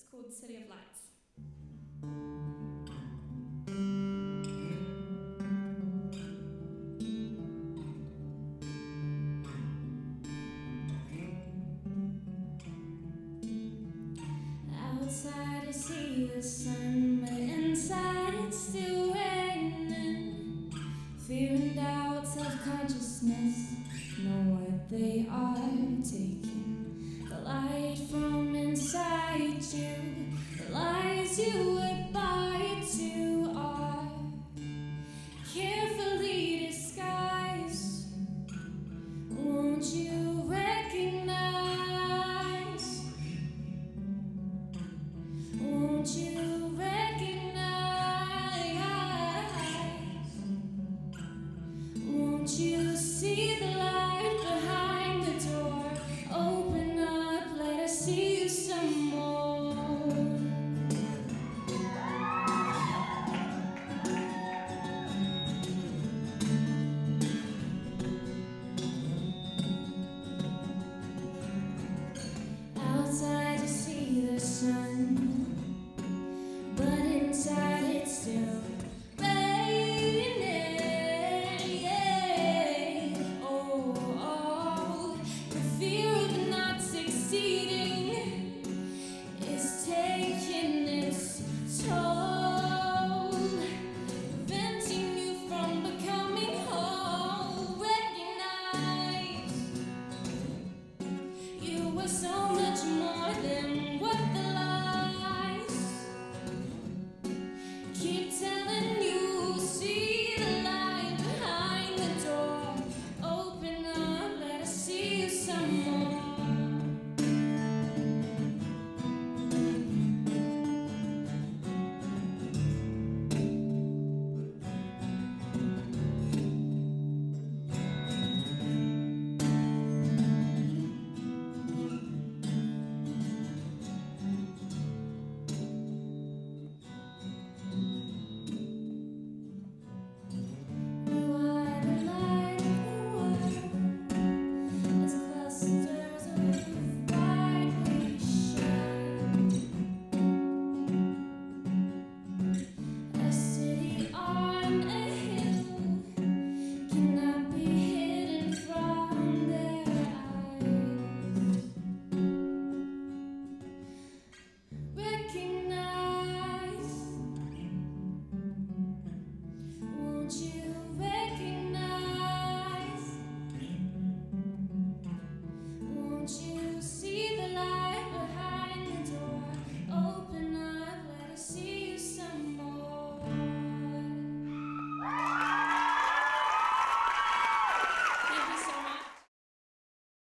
called City of Lights. Outside I see the sun, but inside it's still raining. Fear and doubt, self-consciousness know what they are taking. The light from inside you, the lies you would buy to are carefully disguised. Won't you recognize? Won't you recognize? Won't you see the light behind the door? Open up, let us see you some more. Outside you see the sun.